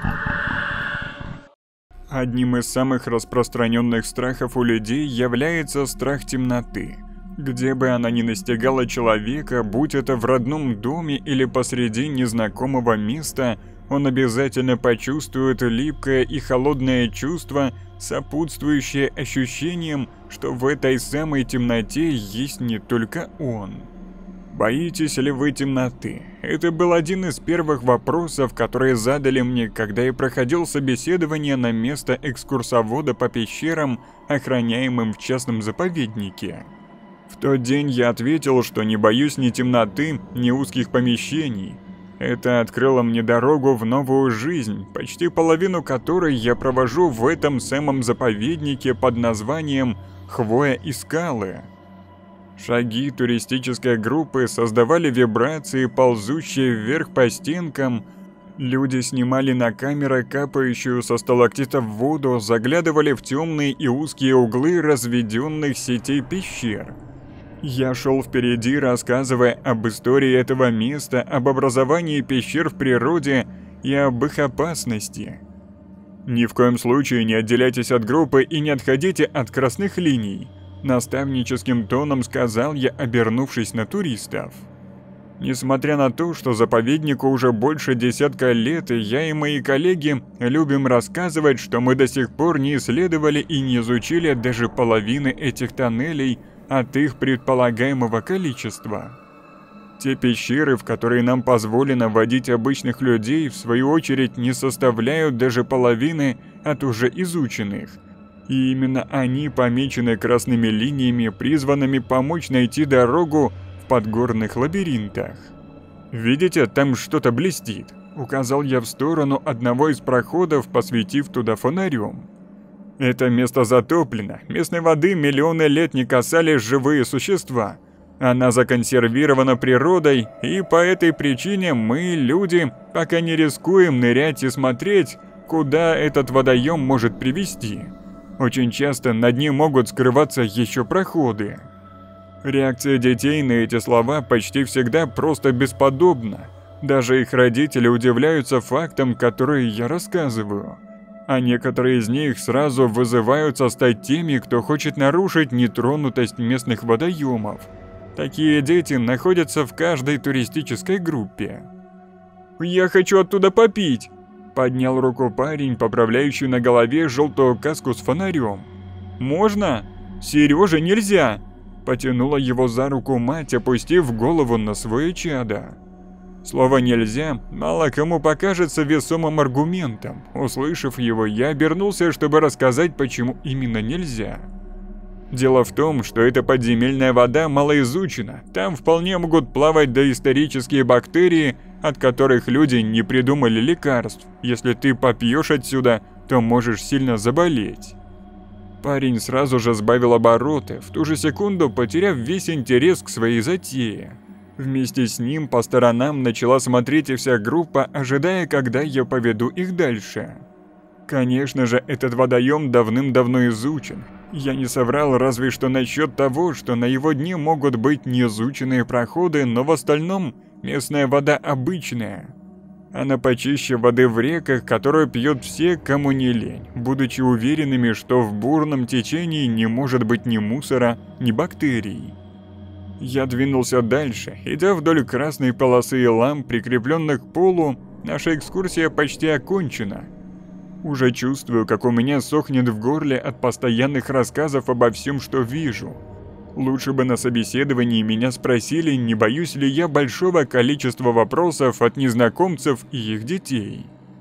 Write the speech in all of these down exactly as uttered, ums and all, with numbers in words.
Одним из самых распространенных страхов у людей является страх темноты. Где бы она ни настигала человека, будь это в родном доме или посреди незнакомого места, он обязательно почувствует липкое и холодное чувство, сопутствующее ощущением, что в этой самой темноте есть не только он. Боитесь ли вы темноты? Это был один из первых вопросов, которые задали мне, когда я проходил собеседование на место экскурсовода по пещерам, охраняемым в частном заповеднике. В тот день я ответил, что не боюсь ни темноты, ни узких помещений. Это открыло мне дорогу в новую жизнь, почти половину которой я провожу в этом самом заповеднике под названием «Хвоя и скалы». Шаги туристической группы создавали вибрации, ползущие вверх по стенкам. Люди снимали на камеры капающую со сталактитов воду, заглядывали в темные и узкие углы разведенных сетей пещер. Я шел впереди, рассказывая об истории этого места, об образовании пещер в природе и об их опасности. Ни в коем случае не отделяйтесь от группы и не отходите от красных линий. Наставническим тоном сказал я, обернувшись на туристов. Несмотря на то, что заповеднику уже больше десятка лет, и я и мои коллеги любим рассказывать, что мы до сих пор не исследовали и не изучили даже половины этих тоннелей от их предполагаемого количества. Те пещеры, в которые нам позволено вводить обычных людей, в свою очередь не составляют даже половины от уже изученных. И именно они помечены красными линиями, призванными помочь найти дорогу в подгорных лабиринтах. «Видите, там что-то блестит», — указал я в сторону одного из проходов, посветив туда фонарем. «Это место затоплено, местной воды миллионы лет не касались живые существа. Она законсервирована природой, и по этой причине мы, люди, пока не рискуем нырять и смотреть, куда этот водоем может привести. Очень часто на дне могут скрываться еще проходы». Реакция детей на эти слова почти всегда просто бесподобна. Даже их родители удивляются фактам, которые я рассказываю. А некоторые из них сразу вызываются стать теми, кто хочет нарушить нетронутость местных водоемов. Такие дети находятся в каждой туристической группе. «Я хочу оттуда попить!» Поднял руку парень, поправляющий на голове желтую каску с фонарем. «Можно? Сереже нельзя!» Потянула его за руку мать, опустив голову на свое чадо. Слово «нельзя» мало кому покажется весомым аргументом. Услышав его, я обернулся, чтобы рассказать, почему именно нельзя. Дело в том, что эта подземельная вода малоизучена. Там вполне могут плавать доисторические бактерии, от которых люди не придумали лекарств. Если ты попьешь отсюда, то можешь сильно заболеть. Парень сразу же сбавил обороты, в ту же секунду потеряв весь интерес к своей затее. Вместе с ним по сторонам начала смотреть и вся группа, ожидая, когда я поведу их дальше. Конечно же, этот водоем давным-давно изучен. Я не соврал разве что насчет того, что на его дне могут быть неизученные проходы, но в остальном местная вода обычная. Она почище воды в реках, которую пьют все, кому не лень, будучи уверенными, что в бурном течении не может быть ни мусора, ни бактерий. Я двинулся дальше, идя вдоль красной полосы и ламп, прикрепленных к полу. Наша экскурсия почти окончена. Уже чувствую, как у меня сохнет в горле от постоянных рассказов обо всем, что вижу. Лучше бы на собеседовании меня спросили, не боюсь ли я большого количества вопросов от незнакомцев и их детей.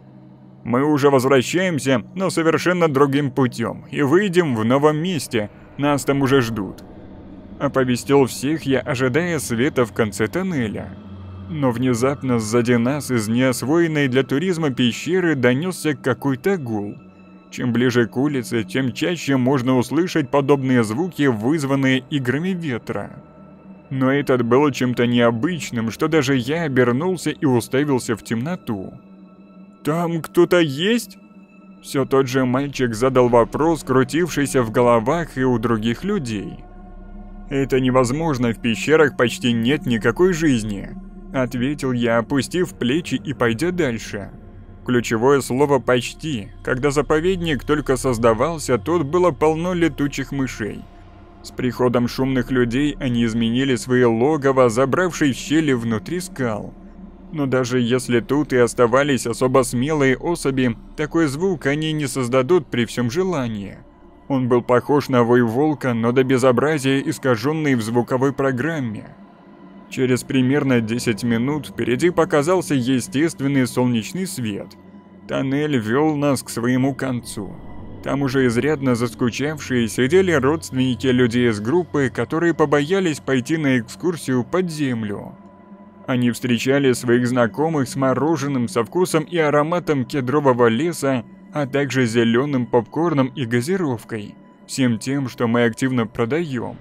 Мы уже возвращаемся, но совершенно другим путем, и выйдем в новом месте, нас там уже ждут. Оповестил всех я, ожидая света в конце тоннеля. Но внезапно сзади нас из неосвоенной для туризма пещеры донесся какой-то гул. Чем ближе к улице, тем чаще можно услышать подобные звуки, вызванные играми ветра. Но этот был чем-то необычным, что даже я обернулся и уставился в темноту. «Там кто-то есть?» Все тот же мальчик задал вопрос, крутившийся в головах и у других людей. «Это невозможно, в пещерах почти нет никакой жизни», — ответил я, опустив плечи и пойдя дальше. Ключевое слово «почти». Когда заповедник только создавался, тут было полно летучих мышей. С приходом шумных людей они изменили свои логово, забравшись в щели внутри скал. Но даже если тут и оставались особо смелые особи, такой звук они не создадут при всем желании. Он был похож на вой волка, но до безобразия искаженный в звуковой программе. Через примерно десять минут впереди показался естественный солнечный свет. Тоннель вел нас к своему концу. Там уже изрядно заскучавшие сидели родственники людей из группы, которые побоялись пойти на экскурсию под землю. Они встречали своих знакомых с мороженым со вкусом и ароматом кедрового леса, а также зеленым попкорном и газировкой, всем тем, что мы активно продаем.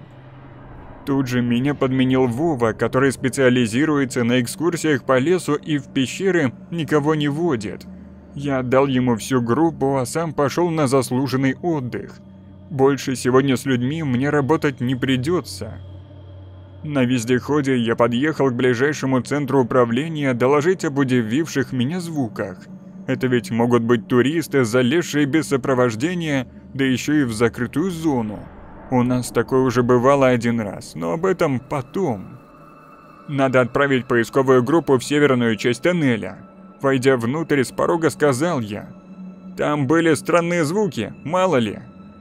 Тут же меня подменил Вова, который специализируется на экскурсиях по лесу и в пещеры никого не водит. Я отдал ему всю группу, а сам пошел на заслуженный отдых. Больше сегодня с людьми мне работать не придется. На вездеходе я подъехал к ближайшему центру управления доложить об удививших меня звуках. Это ведь могут быть туристы, залезшие без сопровождения, да еще и в закрытую зону. У нас такое уже бывало один раз, но об этом потом. Надо отправить поисковую группу в северную часть тоннеля. Войдя внутрь, с порога сказал я. Там были странные звуки, мало ли.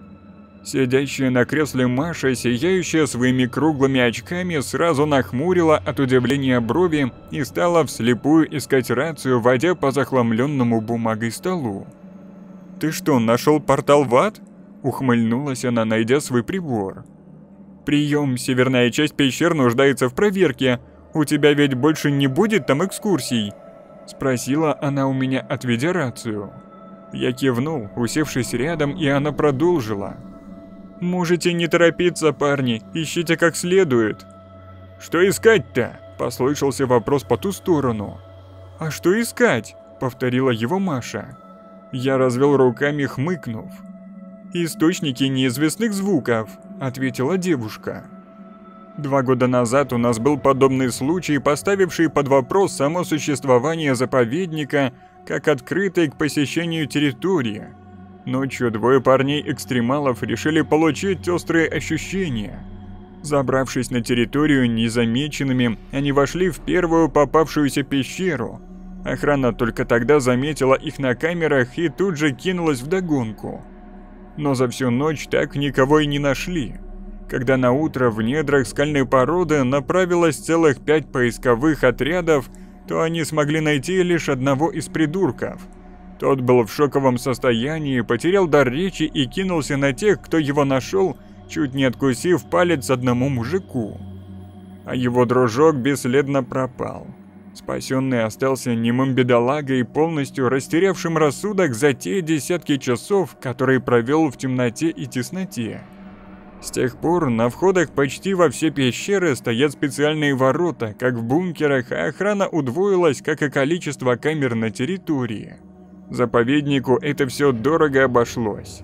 Сидящая на кресле Маша, сияющая своими круглыми очками, сразу нахмурила от удивления брови и стала вслепую искать рацию, водя по захламленному бумагой столу. «Ты что, нашел портал в ад?» — ухмыльнулась она, найдя свой прибор. «Прием, северная часть пещер нуждается в проверке. У тебя ведь больше не будет там экскурсий?» — спросила она у меня, отведя рацию. Я кивнул, усевшись рядом, и она продолжила. «Можете не торопиться, парни, ищите как следует». «Что искать-то?» – послышался вопрос по ту сторону. «А что искать?» – повторила его Маша. Я развел руками, хмыкнув. «Источники неизвестных звуков», – ответила девушка. Два года назад у нас был подобный случай, поставивший под вопрос само существование заповедника как открытой к посещению территории. Ночью двое парней-экстремалов решили получить острые ощущения. Забравшись на территорию незамеченными, они вошли в первую попавшуюся пещеру. Охрана только тогда заметила их на камерах и тут же кинулась вдогонку. Но за всю ночь так никого и не нашли. Когда наутро в недрах скальной породы направилось целых пять поисковых отрядов, то они смогли найти лишь одного из придурков. Тот был в шоковом состоянии, потерял дар речи и кинулся на тех, кто его нашел, чуть не откусив палец одному мужику. А его дружок бесследно пропал. Спасенный остался немым бедолагой, полностью растерявшим рассудок за те десятки часов, которые провел в темноте и тесноте. С тех пор на входах почти во все пещеры стоят специальные ворота, как в бункерах, а охрана удвоилась, как и количество камер на территории. Заповеднику это все дорого обошлось.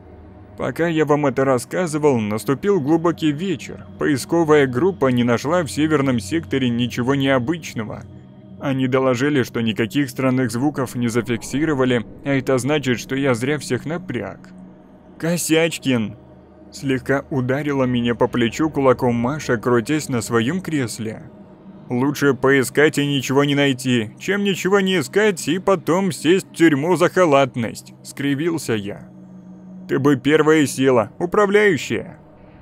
Пока я вам это рассказывал, наступил глубокий вечер. Поисковая группа не нашла в северном секторе ничего необычного. Они доложили, что никаких странных звуков не зафиксировали, а это значит, что я зря всех напряг. «Косячкин!» Слегка ударила меня по плечу кулаком Маша, крутясь на своем кресле. «Лучше поискать и ничего не найти, чем ничего не искать и потом сесть в тюрьму за халатность», — скривился я. «Ты бы первая села, управляющая».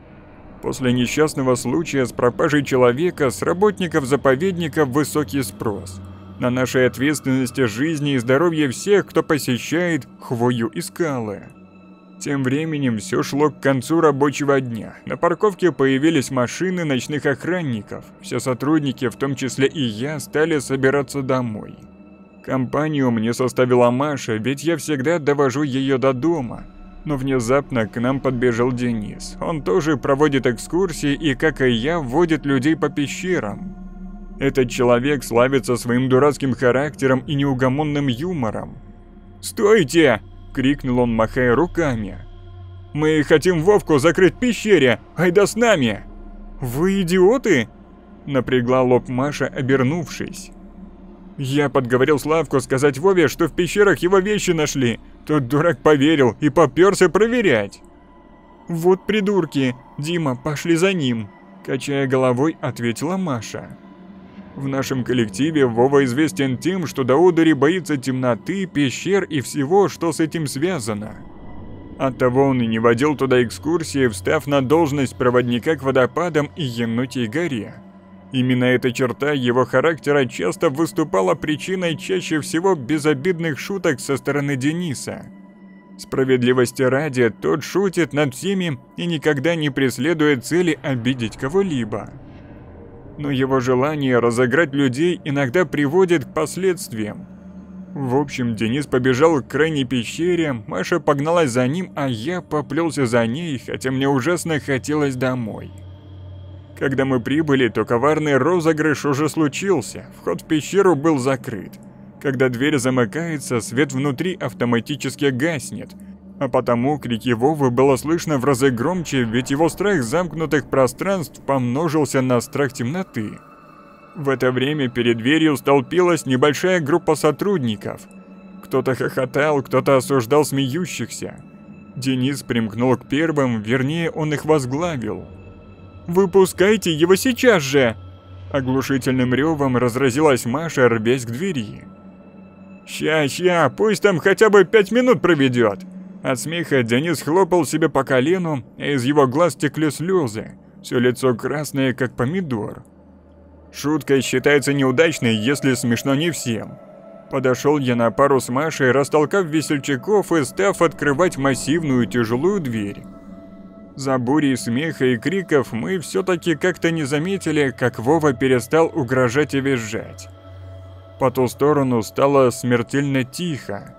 После несчастного случая с пропажей человека с работников заповедника высокий спрос. На нашей ответственности жизни и здоровье всех, кто посещает хвою и скалы. Тем временем все шло к концу рабочего дня. На парковке появились машины ночных охранников. Все сотрудники, в том числе и я, стали собираться домой. Компанию мне составила Маша, ведь я всегда довожу ее до дома. Но внезапно к нам подбежал Денис. Он тоже проводит экскурсии и, как и я, вводит людей по пещерам. Этот человек славится своим дурацким характером и неугомонным юмором. «Стойте!» — крикнул он, махая руками. «Мы хотим Вовку закрыть в пещере! Айда с нами!» «Вы идиоты?» — напрягла лоб Маша, обернувшись. Я подговорил Славку сказать Вове, что в пещерах его вещи нашли. Тот дурак поверил и попёрся проверять. Вот придурки. Дима, пошли за ним. Качая головой, ответила Маша. В нашем коллективе Вова известен тем, что до одури боится темноты, пещер и всего, что с этим связано. Оттого он и не водил туда экскурсии, встав на должность проводника к водопадам и Енотьей горе. Именно эта черта его характера часто выступала причиной чаще всего безобидных шуток со стороны Дениса. Справедливости ради, тот шутит над всеми и никогда не преследует цели обидеть кого-либо. Но его желание разыграть людей иногда приводит к последствиям. В общем, Денис побежал к крайней пещере, Маша погналась за ним, а я поплелся за ней, хотя мне ужасно хотелось домой. Когда мы прибыли, то коварный розыгрыш уже случился, вход в пещеру был закрыт. Когда дверь замыкается, свет внутри автоматически гаснет, а потому крики Вовы было слышно в разы громче, ведь его страх замкнутых пространств помножился на страх темноты. В это время перед дверью столпилась небольшая группа сотрудников. Кто-то хохотал, кто-то осуждал смеющихся. Денис примкнул к первым, вернее, он их возглавил. «Выпускайте его сейчас же!» Оглушительным ревом разразилась Маша, рвясь к двери. «Ща, ща, пусть там хотя бы пять минут проведет!» От смеха Денис хлопал себе по колену, а из его глаз текли слезы. Все лицо красное, как помидор. Шутка считается неудачной, если смешно не всем. Подошел я на пару с Машей, растолкав весельчаков и став открывать массивную тяжелую дверь. За бурей смеха и криков мы все-таки как-то не заметили, как Вова перестал угрожать и визжать. По ту сторону стало смертельно тихо.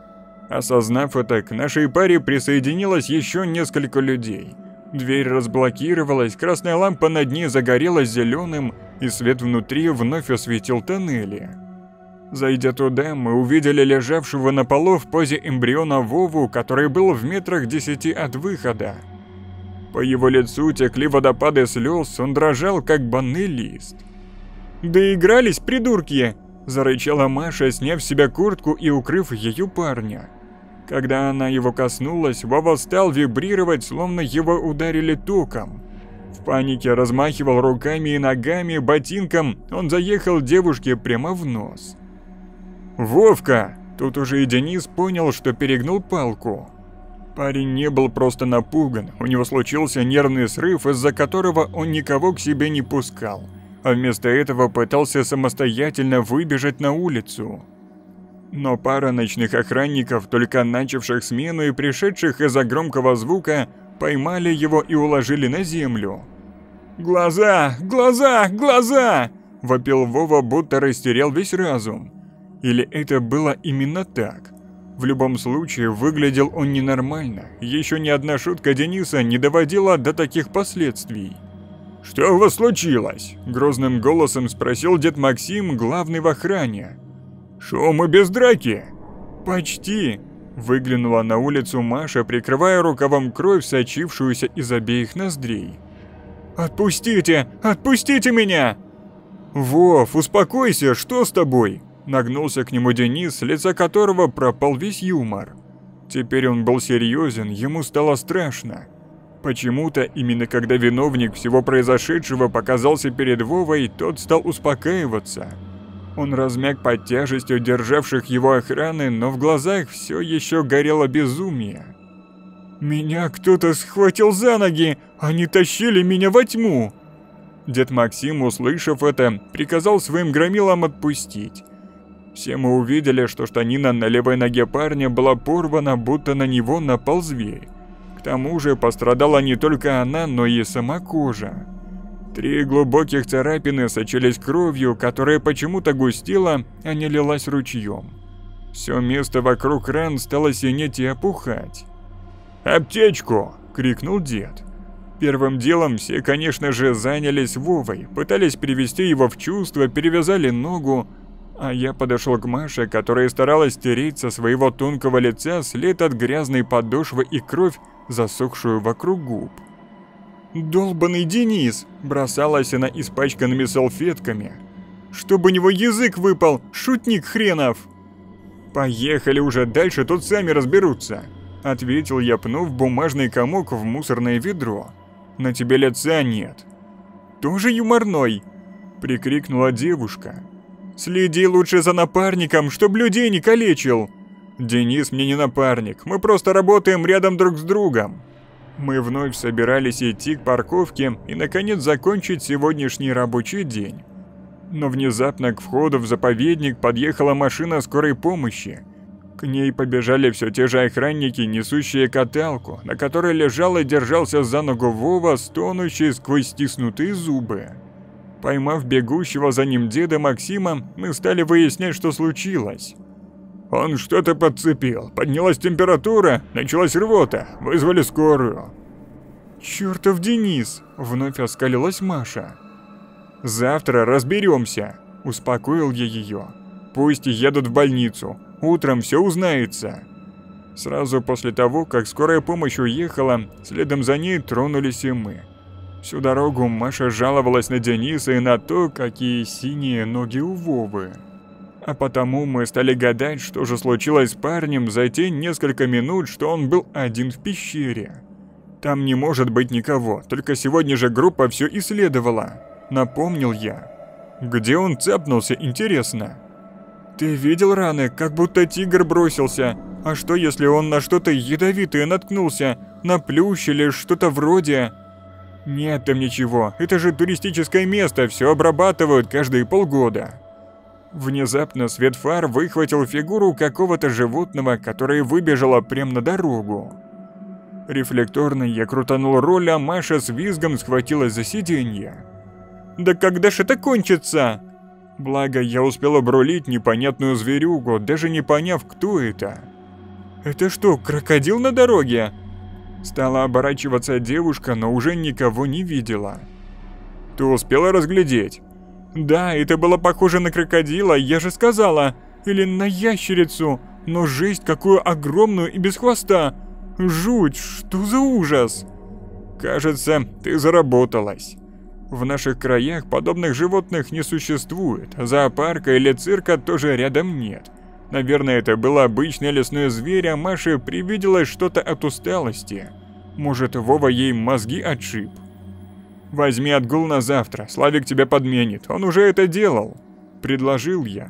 Осознав это, к нашей паре присоединилось еще несколько людей. Дверь разблокировалась, красная лампа над ней загорелась зеленым, и свет внутри вновь осветил тоннели. Зайдя туда, мы увидели лежавшего на полу в позе эмбриона Вову, который был в метрах десяти от выхода. По его лицу текли водопады слез, он дрожал, как банный лист. «Доигрались, придурки!» – зарычала Маша, сняв с себя куртку и укрыв ее парня. Когда она его коснулась, Вова стал вибрировать, словно его ударили током. В панике размахивал руками и ногами, ботинком, он заехал девушке прямо в нос. «Вовка!» – тут уже и Денис понял, что перегнул палку. Парень не был просто напуган, у него случился нервный срыв, из-за которого он никого к себе не пускал, а вместо этого пытался самостоятельно выбежать на улицу. Но пара ночных охранников, только начавших смену и пришедших из-за громкого звука, поймали его и уложили на землю. «Глаза! Глаза! Глаза!» – вопил Вова, будто растерял весь разум. Или это было именно так? В любом случае, выглядел он ненормально. Еще ни одна шутка Дениса не доводила до таких последствий. «Что у вас случилось?» – грозным голосом спросил дед Максим, главный в охране. «Шум и без драки?» «Почти!» – выглянула на улицу Маша, прикрывая рукавом кровь, сочившуюся из обеих ноздрей. «Отпустите! Отпустите меня!» «Вов, успокойся, что с тобой?» Нагнулся к нему Денис, с лица которого пропал весь юмор. Теперь он был серьезен, ему стало страшно. Почему-то, именно когда виновник всего произошедшего показался перед Вовой, тот стал успокаиваться. Он размяк под тяжестью державших его охраны, но в глазах все еще горело безумие. «Меня кто-то схватил за ноги! Они тащили меня во тьму!» Дед Максим, услышав это, приказал своим громилам отпустить. Все мы увидели, что штанина на левой ноге парня была порвана, будто на него напал зверь. К тому же пострадала не только она, но и сама кожа. Три глубоких царапины сочились кровью, которая почему-то густела, а не лилась ручьем. Все место вокруг ран стало синеть и опухать. «Аптечку!» – крикнул дед. Первым делом все, конечно же, занялись Вовой, пытались привести его в чувство, перевязали ногу, а я подошел к Маше, которая старалась стереть со своего тонкого лица след от грязной подошвы и кровь, засохшую вокруг губ. «Долбаный Денис!» – бросалась она испачканными салфетками. Чтобы у него язык выпал, шутник хренов!» «Поехали уже дальше, тут сами разберутся», — ответил я, пнув бумажный комок в мусорное ведро. «На тебе лица нет». «Тоже юморной?» — прикрикнула девушка. «Следи лучше за напарником, чтоб людей не калечил». «Денис мне не напарник, мы просто работаем рядом друг с другом». Мы вновь собирались идти к парковке и, наконец, закончить сегодняшний рабочий день. Но внезапно к входу в заповедник подъехала машина скорой помощи. К ней побежали все те же охранники, несущие каталку, на которой лежал и держался за ногу Вова, стонущий сквозь стиснутые зубы. Поймав бегущего за ним деда Максима, мы стали выяснять, что случилось. «Он что-то подцепил, поднялась температура, началась рвота, вызвали скорую». «Чертов Денис!» — вновь оскалилась Маша. «Завтра разберемся», — успокоил я ее. «Пусть едут в больницу, утром все узнается». Сразу после того, как скорая помощь уехала, следом за ней тронулись и мы. Всю дорогу Маша жаловалась на Дениса и на то, какие синие ноги у Вовы. А потому мы стали гадать, что же случилось с парнем за те несколько минут, что он был один в пещере. «Там не может быть никого, только сегодня же группа все исследовала», — напомнил я. «Где он цапнулся, интересно?» «Ты видел раны, как будто тигр бросился. А что, если он на что-то ядовитое наткнулся, на плющ или что-то вроде?» «Нет там ничего, это же туристическое место, все обрабатывают каждые полгода». Внезапно свет фар выхватил фигуру какого-то животного, которое выбежало прямо на дорогу. Рефлекторно я крутанул руль, а Маша с визгом схватилась за сиденье. «Да когда ж это кончится?» Благо, я успел обрулить непонятную зверюгу, даже не поняв, кто это. «Это что, крокодил на дороге?» Стала оборачиваться девушка, но уже никого не видела. «Ты успела разглядеть?» «Да, это было похоже на крокодила, я же сказала. Или на ящерицу. Но жесть, какую огромную и без хвоста. Жуть, что за ужас!» «Кажется, ты заработалась. В наших краях подобных животных не существует, зоопарка или цирка тоже рядом нет. Наверное, это был обычный лесной зверь, а Маше привиделось что-то от усталости. Может, Вова ей мозги отшиб. «Возьми отгул на завтра, Славик тебя подменит, он уже это делал», — предложил я.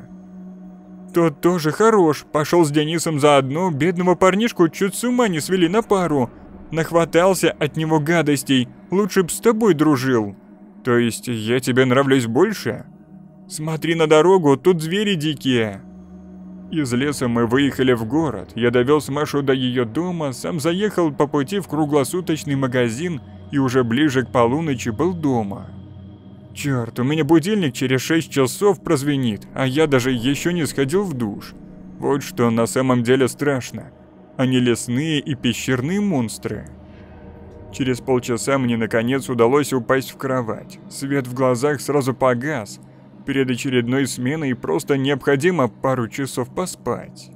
«Тот тоже хорош, пошел с Денисом заодно, бедного парнишку чуть с ума не свели на пару. Нахватался от него гадостей, лучше б с тобой дружил». «То есть я тебе нравлюсь больше?» «Смотри на дорогу, тут звери дикие». Из леса мы выехали в город, я довез Машу до ее дома, сам заехал по пути в круглосуточный магазин и уже ближе к полуночи был дома. Черт, у меня будильник через шесть часов прозвенит, а я даже еще не сходил в душ. Вот что на самом деле страшно. Они лесные и пещерные монстры. Через полчаса мне наконец удалось упасть в кровать. Свет в глазах сразу погас. Перед очередной сменой просто необходимо пару часов поспать.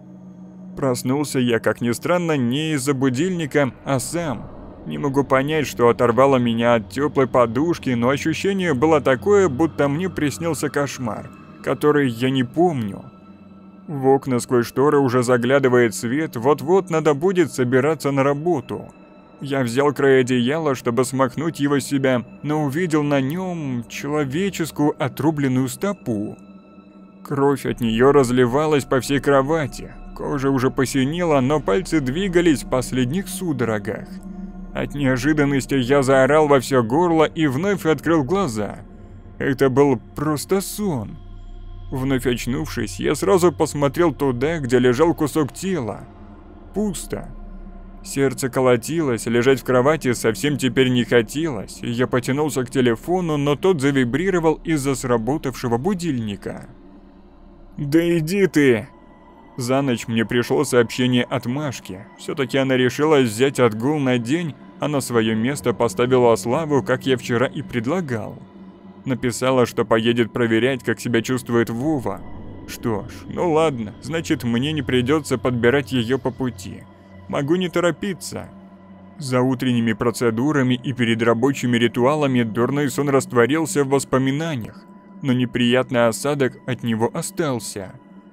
Проснулся я, как ни странно, не из-за будильника, а сам. Не могу понять, что оторвало меня от теплой подушки, но ощущение было такое, будто мне приснился кошмар, который я не помню. В окна сквозь шторы уже заглядывает свет, вот-вот надо будет собираться на работу. Я взял край одеяла, чтобы смахнуть его с себя, но увидел на нем человеческую отрубленную стопу. Кровь от нее разливалась по всей кровати, кожа уже посинела, но пальцы двигались в последних судорогах. От неожиданности я заорал во все горло и вновь открыл глаза. Это был просто сон. Вновь очнувшись, я сразу посмотрел туда, где лежал кусок тела. Пусто. Сердце колотилось, лежать в кровати совсем теперь не хотелось, и я потянулся к телефону, но тот завибрировал из-за сработавшего будильника. «Да иди ты!» За ночь мне пришло сообщение от Машки. Все-таки она решилась взять отгул на день, а на свое место поставила Славу, как я вчера и предлагал. Написала, что поедет проверять, как себя чувствует Вова. Что ж, ну ладно, значит, мне не придется подбирать ее по пути. Могу не торопиться. За утренними процедурами и перед рабочими ритуалами дурной сон растворился в воспоминаниях, но неприятный осадок от него остался.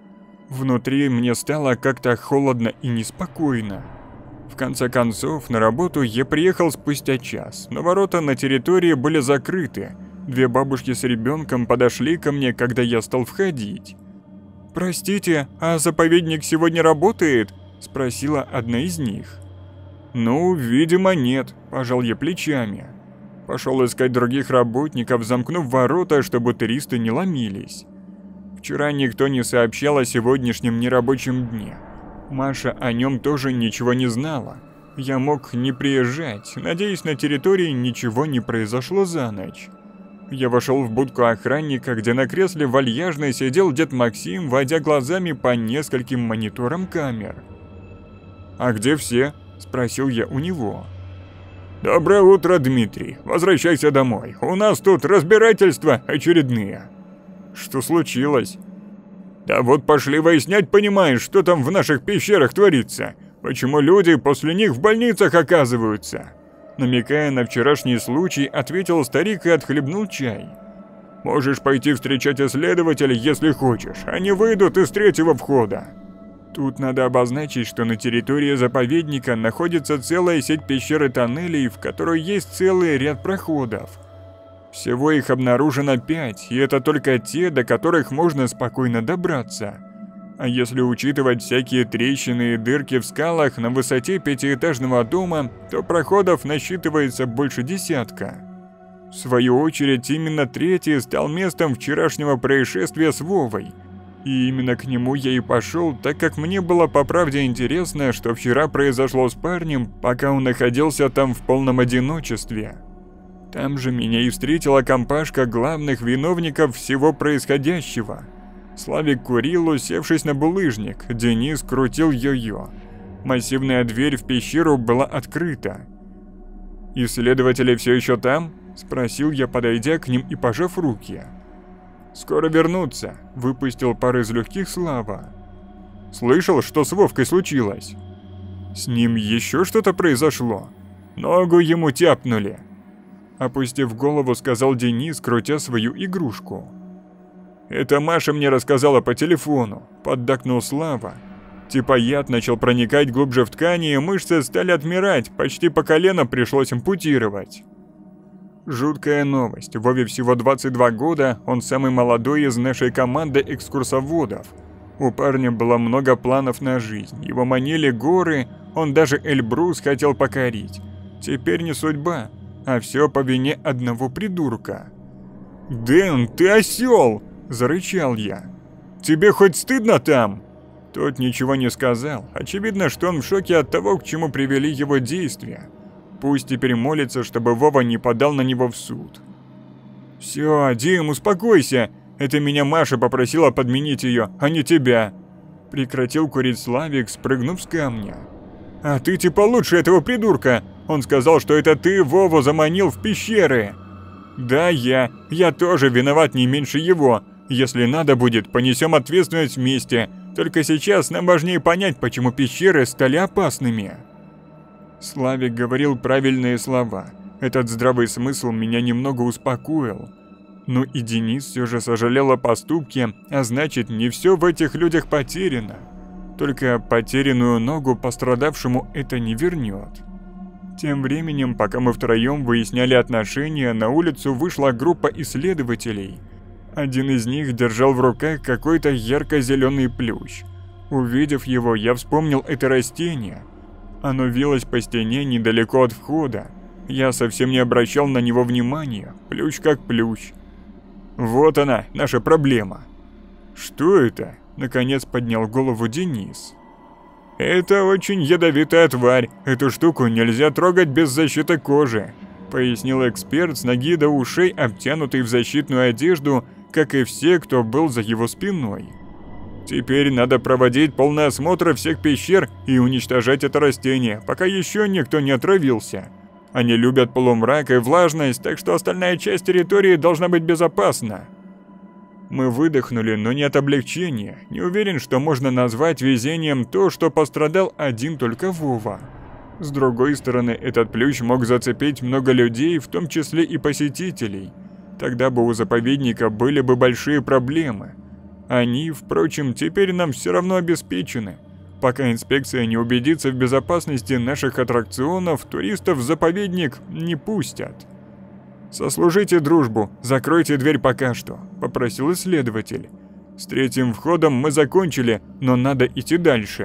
Внутри мне стало как-то холодно и неспокойно. В конце концов, на работу я приехал спустя час, но ворота на территории были закрыты. Две бабушки с ребенком подошли ко мне, когда я стал входить. «Простите, а заповедник сегодня работает?» – спросила одна из них. «Ну, видимо, нет», – пожал я плечами. Пошел искать других работников, замкнув ворота, чтобы туристы не ломились. Вчера никто не сообщал о сегодняшнем нерабочем дне. Маша о нем тоже ничего не знала. Я мог не приезжать, надеясь, на территории ничего не произошло за ночь. Я вошел в будку охранника, где на кресле вальяжно сидел дед Максим, водя глазами по нескольким мониторам камер. «А где все?» – спросил я у него. «Доброе утро, Дмитрий. Возвращайся домой. У нас тут разбирательства очередные». «Что случилось?» «Да вот пошли выяснять, понимаешь, что там в наших пещерах творится. Почему люди после них в больницах оказываются?» Намекая на вчерашний случай, ответил старик и отхлебнул чай. «Можешь пойти встречать исследователей, если хочешь. Они выйдут из третьего входа». Тут надо обозначить, что на территории заповедника находится целая сеть пещер и тоннелей, в которой есть целый ряд проходов. Всего их обнаружено пять, и это только те, до которых можно спокойно добраться. А если учитывать всякие трещины и дырки в скалах на высоте пятиэтажного дома, то проходов насчитывается больше десятка. В свою очередь, именно третий стал местом вчерашнего происшествия с Вовой. И именно к нему я и пошел, так как мне было по правде интересно, что вчера произошло с парнем, пока он находился там в полном одиночестве. Там же меня и встретила компашка главных виновников всего происходящего. Славик курил, усевшись на булыжник, Денис крутил йо-йо. Массивная дверь в пещеру была открыта. «Исследователи все еще там?» – спросил я, подойдя к ним и пожав руки. «Скоро вернутся», – выпустил пар из легких Слава. «Слышал, что с Вовкой случилось?» «С ним еще что-то произошло. Ногу ему тяпнули», – опустив голову, сказал Денис, крутя свою игрушку. «Это Маша мне рассказала по телефону», – поддакнул Слава. Типа яд начал проникать глубже в ткани, и мышцы стали отмирать, почти по колено пришлось ампутировать. Жуткая новость. Вове всего двадцать два года, он самый молодой из нашей команды экскурсоводов. У парня было много планов на жизнь, его манили горы, он даже Эльбрус хотел покорить. Теперь не судьба, а все по вине одного придурка. «Дэн, ты осел!» – зарычал я. «Тебе хоть стыдно там?» Тот ничего не сказал. Очевидно, что он в шоке от того, к чему привели его действия. Пусть теперь молится, чтобы Вова не подал на него в суд. «Все, Дим, успокойся. Это меня Маша попросила подменить ее, а не тебя». Прекратил курить Славик, спрыгнув с камня. «А ты типа лучше этого придурка. Он сказал, что это ты Вову заманил в пещеры». «Да, я. Я тоже виноват не меньше его. Если надо будет, понесем ответственность вместе. Только сейчас нам важнее понять, почему пещеры стали опасными». Славик говорил правильные слова. Этот здравый смысл меня немного успокоил. Ну и Денис все же сожалел о поступке, а значит, не все в этих людях потеряно. Только потерянную ногу пострадавшему это не вернет. Тем временем, пока мы втроем выясняли отношения, на улицу вышла группа исследователей. Один из них держал в руках какой-то ярко-зеленый плющ. Увидев его, я вспомнил это растение. Оно вилось по стене недалеко от входа. Я совсем не обращал на него внимания. Плющ как плющ. Вот она, наша проблема. «Что это?» – наконец поднял голову Денис. «Это очень ядовитая тварь. Эту штуку нельзя трогать без защиты кожи», – пояснил эксперт с ноги до ушей, обтянутый в защитную одежду, как и все, кто был за его спиной. «Теперь надо проводить полный осмотр всех пещер и уничтожать это растение, пока еще никто не отравился. Они любят полумрак и влажность, так что остальная часть территории должна быть безопасна». Мы выдохнули, но не от облегчения. Не уверен, что можно назвать везением то, что пострадал один только Вова. С другой стороны, этот плющ мог зацепить много людей, в том числе и посетителей. Тогда бы у заповедника были бы большие проблемы. Они, впрочем, теперь нам все равно обеспечены. Пока инспекция не убедится в безопасности наших аттракционов, туристов в заповедник не пустят. «Сослужите дружбу, закройте дверь пока что», – попросил исследователь. «С третьим входом мы закончили, но надо идти дальше».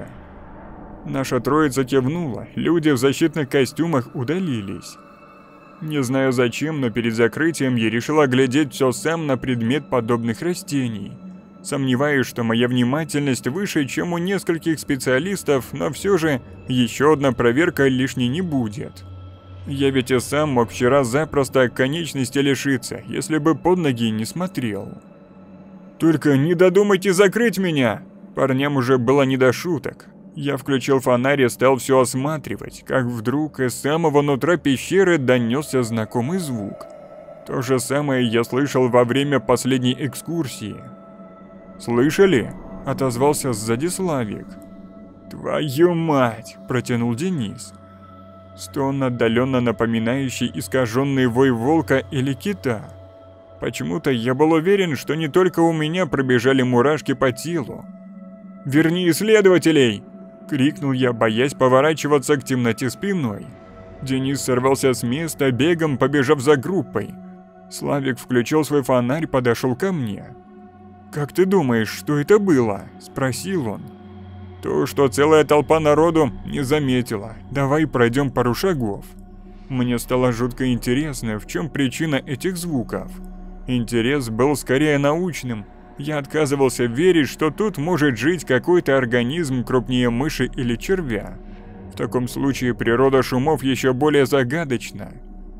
Наша троица кивнула, люди в защитных костюмах удалились. Не знаю зачем, но перед закрытием я решил оглядеть все сам на предмет подобных растений. Сомневаюсь, что моя внимательность выше, чем у нескольких специалистов, но все же еще одна проверка лишней не будет. Я ведь и сам мог вчера запросто конечности лишиться, если бы под ноги не смотрел. «Только не додумайте закрыть меня!» Парням уже было не до шуток. Я включил фонарь и стал все осматривать, как вдруг из самого нутра пещеры донесся знакомый звук. То же самое я слышал во время последней экскурсии. «Слышали?» – отозвался сзади Славик. «Твою мать!» – протянул Денис. Стон, отдаленно напоминающий искаженный вой волка или кита. Почему-то я был уверен, что не только у меня пробежали мурашки по телу. «Верни исследователей!» – крикнул я, боясь поворачиваться к темноте спиной. Денис сорвался с места, бегом побежав за группой. Славик включил свой фонарь, подошел ко мне. «Как ты думаешь, что это было?» – спросил он. «То, что целая толпа народу не заметила. Давай пройдем пару шагов». Мне стало жутко интересно, в чем причина этих звуков. Интерес был скорее научным. Я отказывался верить, что тут может жить какой-то организм крупнее мыши или червя. В таком случае природа шумов еще более загадочна.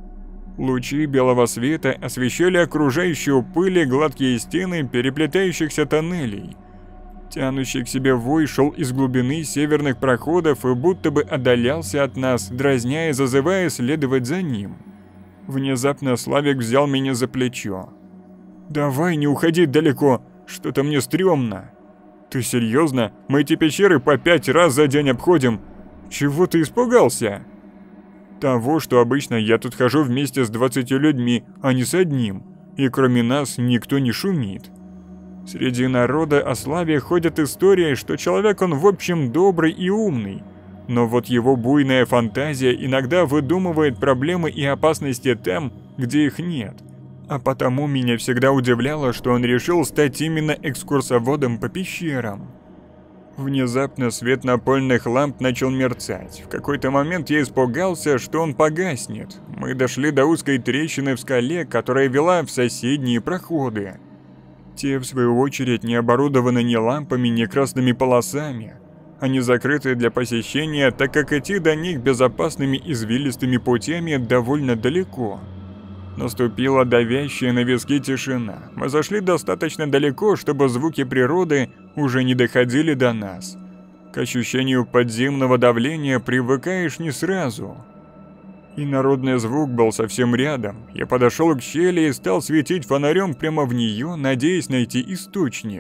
Лучи белого света освещали окружающую пыль и гладкие стены переплетающихся тоннелей. Тянущий к себе вой шел из глубины северных проходов и будто бы отдалялся от нас, дразня и зазывая следовать за ним. Внезапно Славик взял меня за плечо. «Давай, не уходи далеко, что-то мне стрёмно». «Ты серьезно? Мы эти пещеры по пять раз за день обходим. Чего ты испугался?» «Того, что обычно я тут хожу вместе с двадцатью людьми, а не с одним, и кроме нас никто не шумит. Среди народа о Славе ходят истории, что человек он в общем добрый и умный, но вот его буйная фантазия иногда выдумывает проблемы и опасности там, где их нет. А потому меня всегда удивляло, что он решил стать именно экскурсоводом по пещерам». Внезапно свет напольных ламп начал мерцать. В какой-то момент я испугался, что он погаснет. Мы дошли до узкой трещины в скале, которая вела в соседние проходы. Те, в свою очередь, не оборудованы ни лампами, ни красными полосами. Они закрыты для посещения, так как идти до них безопасными извилистыми путями довольно далеко. Наступила давящая на виски тишина. Мы зашли достаточно далеко, чтобы звуки природы уже не доходили до нас. К ощущению подземного давления привыкаешь не сразу. И народный звук был совсем рядом. Я подошел к щели и стал светить фонарем прямо в нее, надеясь найти источник.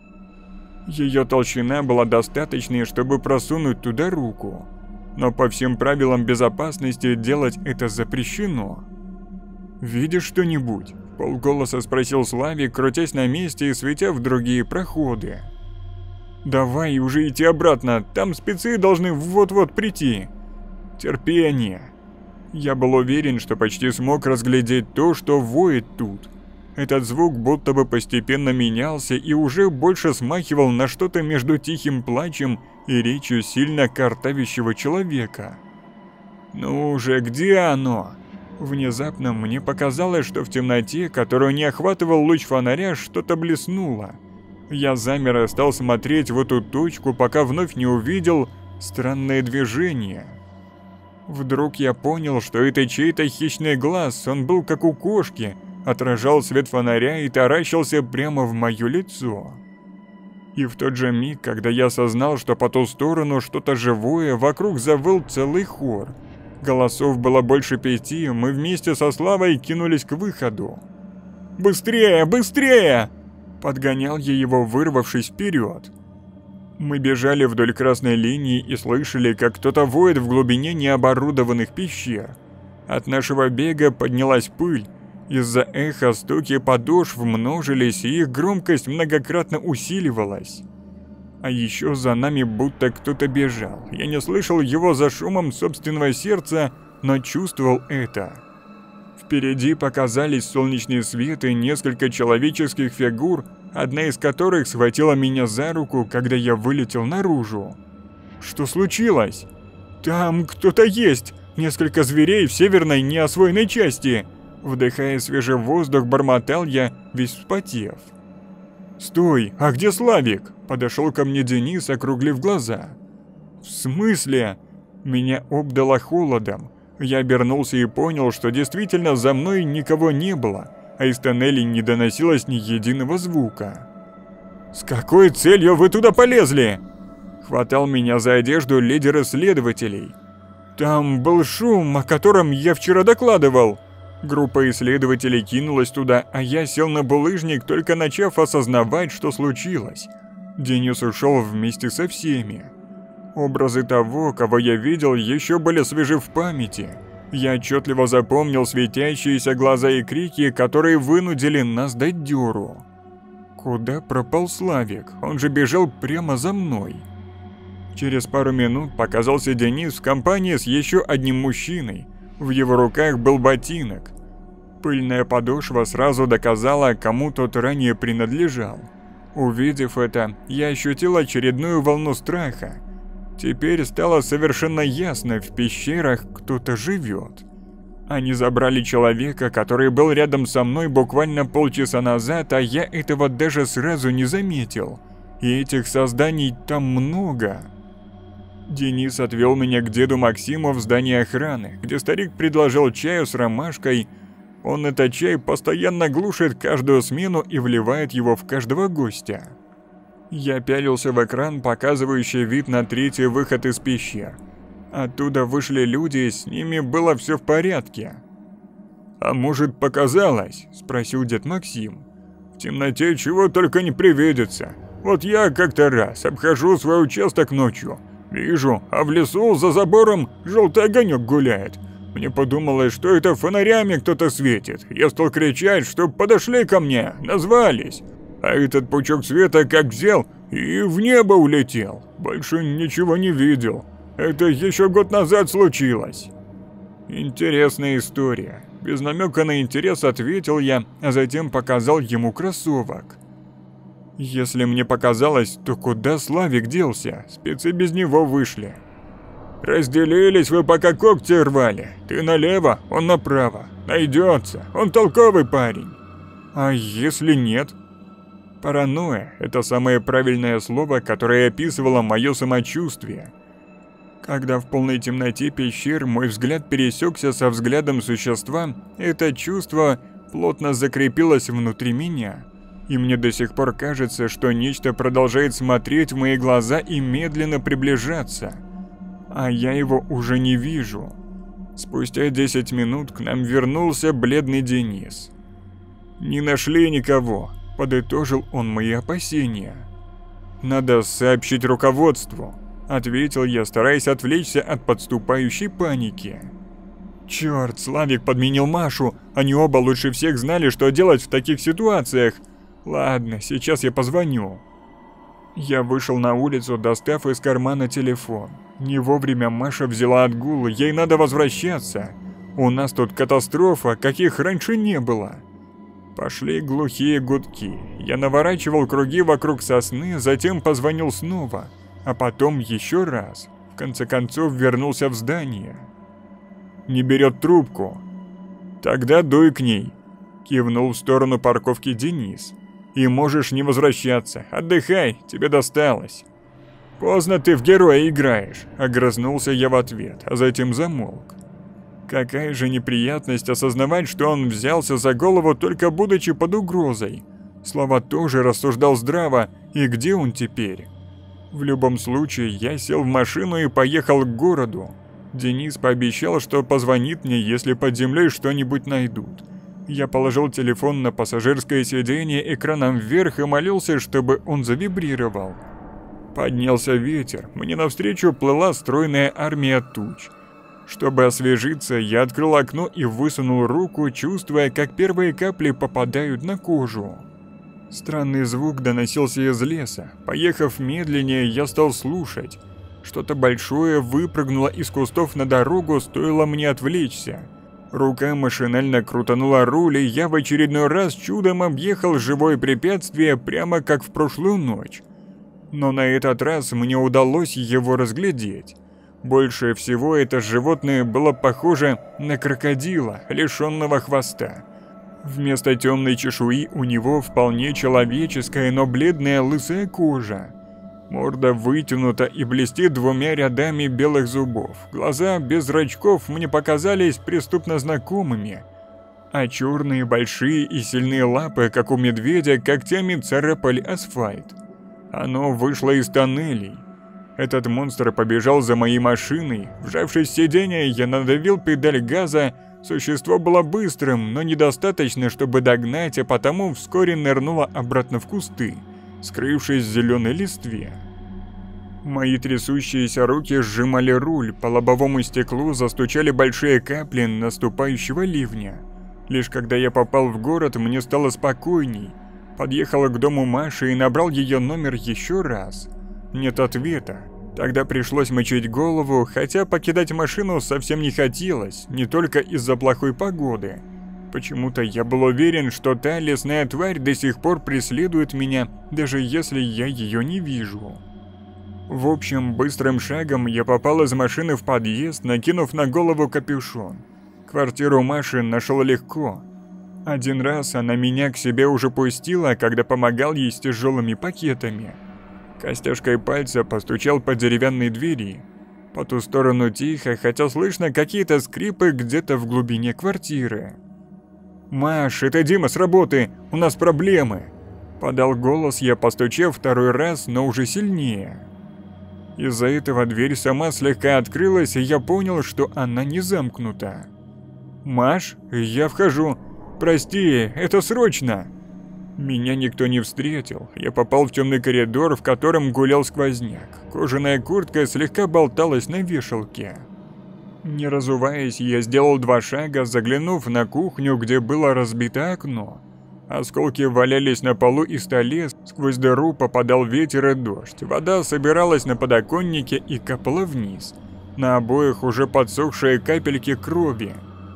Ее толщина была достаточной, чтобы просунуть туда руку. Но по всем правилам безопасности делать это запрещено. «Видишь что-нибудь?» – вполголоса спросил Славик, крутясь на месте и светя в другие проходы. «Давай уже идти обратно, там спецы должны вот-вот прийти». «Терпение». Я был уверен, что почти смог разглядеть то, что воет тут. Этот звук будто бы постепенно менялся и уже больше смахивал на что-то между тихим плачем и речью сильно картавящего человека. «Ну уже, где оно?» Внезапно мне показалось, что в темноте, которую не охватывал луч фонаря, что-то блеснуло. Я замер и стал смотреть в эту точку, пока вновь не увидел странное движение. Вдруг я понял, что это чей-то хищный глаз, он был как у кошки, отражал свет фонаря и таращился прямо в мое лицо. И в тот же миг, когда я осознал, что по ту сторону что-то живое, вокруг завыл целый хор. Голосов было больше пяти, мы вместе со Славой кинулись к выходу. «Быстрее, быстрее!» Подгонял я его, вырвавшись вперед. Мы бежали вдоль красной линии и слышали, как кто-то воет в глубине необорудованных пещер. От нашего бега поднялась пыль, Из-за эха стуки подошв множились, и их громкость многократно усиливалась. А еще за нами будто кто-то бежал. Я не слышал его за шумом собственного сердца, но чувствовал это. Впереди показались солнечный свет и несколько человеческих фигур, одна из которых схватила меня за руку, когда я вылетел наружу. Что случилось? Там кто-то есть! Несколько зверей в северной неосвоенной части! Вдыхая свежий воздух, бормотал я, весь вспотев. «Стой, а где Славик?» Подошел ко мне Денис, округлив глаза. «В смысле?» Меня обдало холодом. Я обернулся и понял, что действительно за мной никого не было, а из тоннелей не доносилось ни единого звука. «С какой целью вы туда полезли?» Хватал меня за одежду лидер исследователей. «Там был шум, о котором я вчера докладывал». Группа исследователей кинулась туда, а я сел на булыжник, только начав осознавать, что случилось. Денис ушел вместе со всеми. Образы того, кого я видел, еще были свежи в памяти. Я отчетливо запомнил светящиеся глаза и крики, которые вынудили нас дать дёру. Куда пропал Славик? Он же бежал прямо за мной. Через пару минут показался Денис в компании с еще одним мужчиной. В его руках был ботинок. Пыльная подошва сразу доказала, кому тот ранее принадлежал. Увидев это, я ощутил очередную волну страха. Теперь стало совершенно ясно, в пещерах кто-то живет. Они забрали человека, который был рядом со мной буквально полчаса назад, а я этого даже сразу не заметил. И этих созданий там много. Денис отвел меня к деду Максиму в здание охраны, где старик предложил чаю с ромашкой. Он этот чай постоянно глушит каждую смену и вливает его в каждого гостя. Я пялился в экран, показывающий вид на третий выход из пещер. Оттуда вышли люди, с ними было все в порядке. «А может, показалось?» – спросил дед Максим. «В темноте чего только не привидится. Вот я как-то раз обхожу свой участок ночью. Вижу, а в лесу за забором желтый огонек гуляет. Мне подумалось, что это фонарями кто-то светит. Я стал кричать, чтоб подошли ко мне, назвались. А этот пучок света как взял и в небо улетел. Больше ничего не видел. Это еще год назад случилось». Интересная история. Без намека на интерес ответил я, а затем показал ему кроссовок. Если мне показалось, то куда Славик делся? Спецы без него вышли. «Разделились вы, пока когти рвали. Ты налево, он направо. Найдется, он толковый парень». «А если нет?» Паранойя – это самое правильное слово, которое описывало мое самочувствие. Когда в полной темноте пещер мой взгляд пересекся со взглядом существа, это чувство плотно закрепилось внутри меня. И мне до сих пор кажется, что нечто продолжает смотреть в мои глаза и медленно приближаться. А я его уже не вижу. Спустя десять минут к нам вернулся бледный Денис. «Не нашли никого», – подытожил он мои опасения. «Надо сообщить руководству», – ответил я, стараясь отвлечься от подступающей паники. Черт, Славик подменил Машу, они оба лучше всех знали, что делать в таких ситуациях. Ладно, сейчас я позвоню. Я вышел на улицу, достав из кармана телефон. Не вовремя Маша взяла отгул, ей надо возвращаться. У нас тут катастрофа, каких раньше не было. Пошли глухие гудки. Я наворачивал круги вокруг сосны, затем позвонил снова, а потом еще раз. В конце концов вернулся в здание. Не берет трубку. Тогда дуй к ней. Кивнул в сторону парковки Денис. И можешь не возвращаться. Отдыхай, тебе досталось. Поздно ты в героя играешь. Огрызнулся я в ответ, а затем замолк. Какая же неприятность осознавать, что он взялся за голову, только будучи под угрозой. Слава тоже рассуждал здраво, и где он теперь? В любом случае, я сел в машину и поехал к городу. Денис пообещал, что позвонит мне, если под землей что-нибудь найдут. Я положил телефон на пассажирское сиденье экраном вверх и молился, чтобы он завибрировал. Поднялся ветер, мне навстречу плыла стройная армия туч. Чтобы освежиться, я открыл окно и высунул руку, чувствуя, как первые капли попадают на кожу. Странный звук доносился из леса. Поехав медленнее, я стал слушать. Что-то большое выпрыгнуло из кустов на дорогу, стоило мне отвлечься. Рука машинально крутанула руль, и я в очередной раз чудом объехал живое препятствие, прямо как в прошлую ночь. Но на этот раз мне удалось его разглядеть. Больше всего это животное было похоже на крокодила, лишенного хвоста. Вместо темной чешуи у него вполне человеческая, но бледная лысая кожа. Морда вытянута и блестит двумя рядами белых зубов. Глаза без зрачков мне показались преступно знакомыми. А черные, большие и сильные лапы, как у медведя, когтями царапали асфальт. Оно вышло из тоннелей. Этот монстр побежал за моей машиной. Вжавшись в сиденье, я надавил педаль газа. Существо было быстрым, но недостаточно, чтобы догнать, а потому вскоре нырнуло обратно в кусты, скрывшись в зеленой листве. Мои трясущиеся руки сжимали руль, по лобовому стеклу застучали большие капли наступающего ливня. Лишь когда я попал в город, мне стало спокойней. Подъехал к дому Маши и набрал ее номер еще раз. Нет ответа. Тогда пришлось мочить голову, хотя покидать машину совсем не хотелось, не только из-за плохой погоды. Почему-то я был уверен, что та лесная тварь до сих пор преследует меня, даже если я ее не вижу. В общем, быстрым шагом я попал из машины в подъезд, накинув на голову капюшон. Квартиру Маши нашел легко. Один раз она меня к себе уже пустила, когда помогал ей с тяжелыми пакетами. Костяшкой пальца постучал по деревянной двери. По ту сторону тихо, хотя слышно какие-то скрипы где-то в глубине квартиры. «Маш, это Дима с работы, у нас проблемы!» Подал голос я, постучав второй раз, но уже сильнее. Из-за этого дверь сама слегка открылась, и я понял, что она не замкнута. «Маш, я вхожу. Прости, это срочно!» Меня никто не встретил. Я попал в темный коридор, в котором гулял сквозняк. Кожаная куртка слегка болталась на вешалке. Не разуваясь, я сделал два шага, заглянув на кухню, где было разбито окно. Осколки валялись на полу и столе, сквозь дыру попадал ветер и дождь. Вода собиралась на подоконнике и капала вниз. На обоях уже подсохшие капельки крови.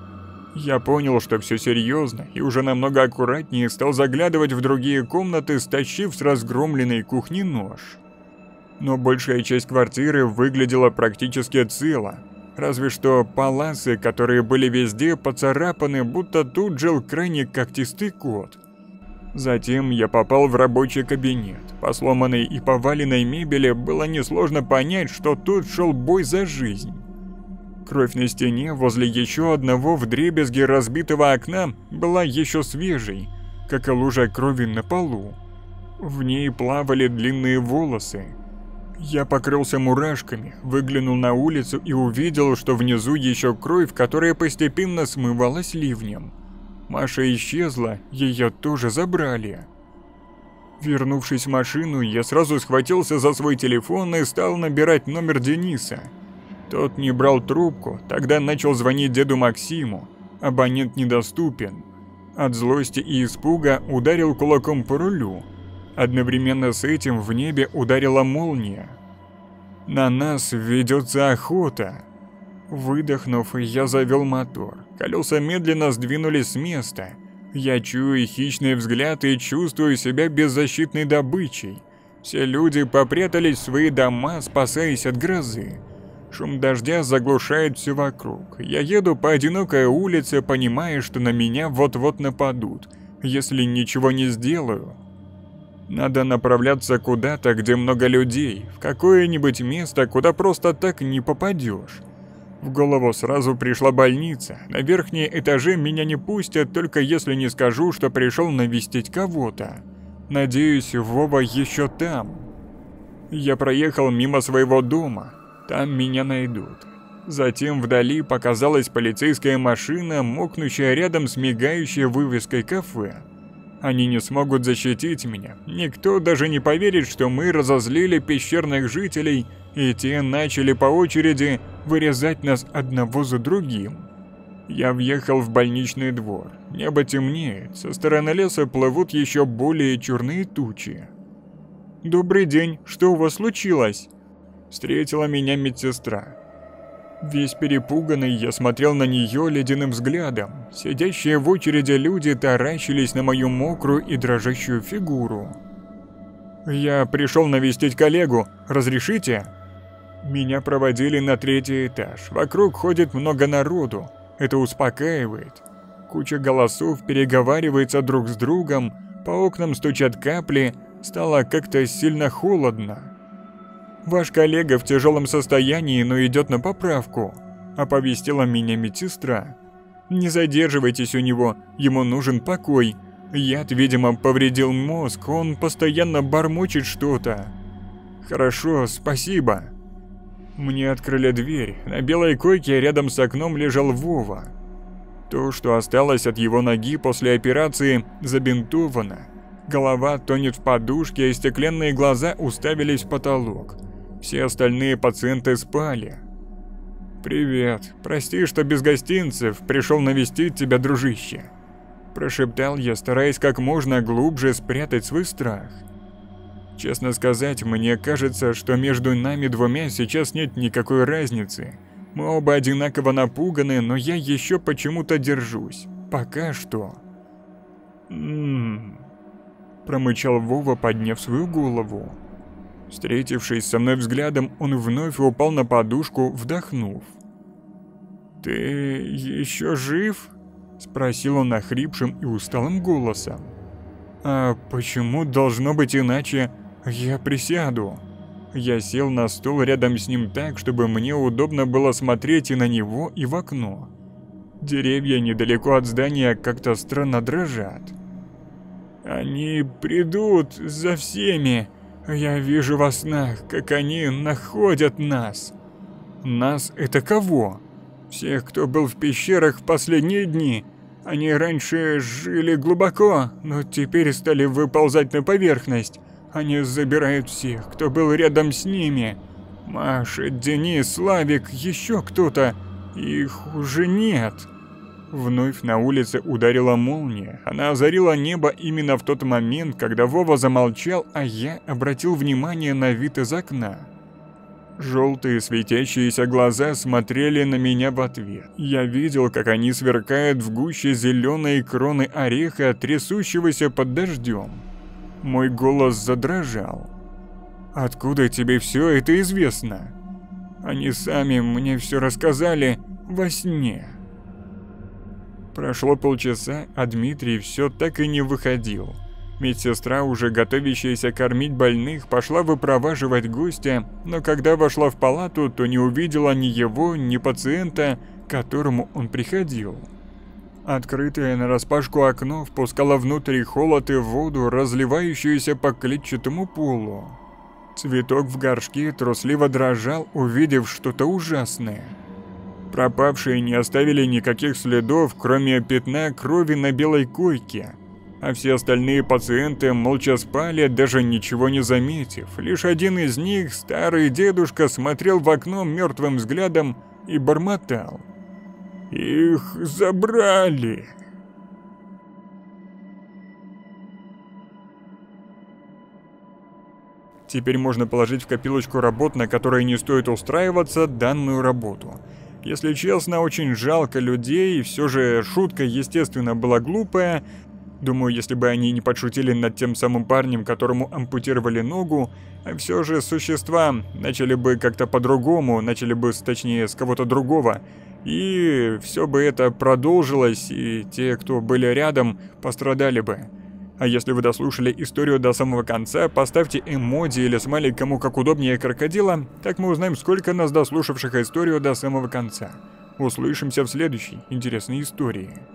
Я понял, что все серьезно, и уже намного аккуратнее стал заглядывать в другие комнаты, стащив с разгромленной кухни нож. Но большая часть квартиры выглядела практически цело, разве что паласы, которые были везде поцарапаны, будто тут жил крайне когтистый кот. Затем я попал в рабочий кабинет. По сломанной и поваленной мебели было несложно понять, что тут шел бой за жизнь. Кровь на стене возле еще одного вдребезги разбитого окна была еще свежей, как и лужа крови на полу. В ней плавали длинные волосы. Я покрылся мурашками, выглянул на улицу и увидел, что внизу еще кровь, которая постепенно смывалась ливнем. Маша исчезла, ее тоже забрали. Вернувшись в машину, я сразу схватился за свой телефон и стал набирать номер Дениса. Тот не брал трубку, тогда начал звонить деду Максиму. Абонент недоступен. От злости и испуга ударил кулаком по рулю. Одновременно с этим в небе ударила молния. На нас ведется охота. Выдохнув, я завел мотор. Колеса медленно сдвинулись с места. Я чую хищный взгляд и чувствую себя беззащитной добычей. Все люди попрятались в свои дома, спасаясь от грозы. Шум дождя заглушает все вокруг. Я еду по одинокой улице, понимая, что на меня вот-вот нападут, если ничего не сделаю. Надо направляться куда-то, где много людей, в какое-нибудь место, куда просто так не попадешь. В голову сразу пришла больница. На верхние этажи меня не пустят, только если не скажу, что пришел навестить кого-то. Надеюсь, Вова еще там. Я проехал мимо своего дома. Там меня найдут. Затем вдали показалась полицейская машина, мокнущая рядом с мигающей вывеской кафе. Они не смогут защитить меня. Никто даже не поверит, что мы разозлили пещерных жителей, и те начали по очереди вырезать нас одного за другим. Я въехал в больничный двор. Небо темнеет, со стороны леса плывут еще более черные тучи. «Добрый день, что у вас случилось?» Встретила меня медсестра. Весь перепуганный, я смотрел на нее ледяным взглядом. Сидящие в очереди люди таращились на мою мокрую и дрожащую фигуру. «Я пришел навестить коллегу. Разрешите?» Меня проводили на третий этаж. Вокруг ходит много народу. Это успокаивает. Куча голосов переговаривается друг с другом, по окнам стучат капли, стало как-то сильно холодно. «Ваш коллега в тяжелом состоянии, но идет на поправку», — оповестила меня медсестра. «Не задерживайтесь у него, ему нужен покой. Яд, видимо, повредил мозг, он постоянно бормочет что-то». «Хорошо, спасибо». Мне открыли дверь. На белой койке рядом с окном лежал Вова. То, что осталось от его ноги после операции, забинтовано. Голова тонет в подушке, а стеклянные глаза уставились в потолок. Все остальные пациенты спали. «Привет. Прости, что без гостинцев. Пришел навестить тебя, дружище», – прошептал я, стараясь как можно глубже спрятать свой страх. Честно сказать, мне кажется, что между нами двумя сейчас нет никакой разницы. Мы оба одинаково напуганы, но я еще почему-то держусь. Пока что. «М-м-м», промычал Вова, подняв свою голову. Встретившись со мной взглядом, он вновь упал на подушку, вдохнув. «Ты еще жив?» – спросил он охрипшим и усталым голосом. «А почему должно быть иначе? Я присяду». Я сел на стул рядом с ним так, чтобы мне удобно было смотреть и на него, и в окно. Деревья недалеко от здания как-то странно дрожат. «Они придут за всеми. Я вижу во снах, как они находят нас». «Нас — это кого?» «Всех, кто был в пещерах в последние дни. Они раньше жили глубоко, но теперь стали выползать на поверхность. Они забирают всех, кто был рядом с ними. Маша, Денис, Славик, еще кто-то. Их уже нет». Вновь на улице ударила молния. Она озарила небо именно в тот момент, когда Вова замолчал, а я обратил внимание на вид из окна. Желтые светящиеся глаза смотрели на меня в ответ. Я видел, как они сверкают в гуще зеленой кроны ореха, трясущегося под дождем. Мой голос задрожал. «Откуда тебе все это известно?» «Они сами мне все рассказали во сне». Прошло полчаса, а Дмитрий все так и не выходил. Медсестра, уже готовящаяся кормить больных, пошла выпроваживать гостя, но когда вошла в палату, то не увидела ни его, ни пациента, к которому он приходил. Открытое нараспашку окно впускало внутрь холод и воду, разливающуюся по клетчатому полу. Цветок в горшке трусливо дрожал, увидев что-то ужасное. Пропавшие не оставили никаких следов, кроме пятна крови на белой койке, а все остальные пациенты молча спали, даже ничего не заметив. Лишь один из них, старый дедушка, смотрел в окно мертвым взглядом и бормотал: «Их забрали!» Теперь можно положить в копилочку работ, на которые не стоит устраиваться, данную работу. Если честно, очень жалко людей, все же шутка, естественно, была глупая. Думаю, если бы они не подшутили над тем самым парнем, которому ампутировали ногу, все же существа начали бы как-то по-другому, начали бы, точнее, с кого-то другого. И все бы это продолжилось, и те, кто были рядом, пострадали бы. А если вы дослушали историю до самого конца, поставьте эмодзи или смайлик кому как удобнее крокодила, так мы узнаем, сколько нас дослушавших историю до самого конца. Услышимся в следующей интересной истории.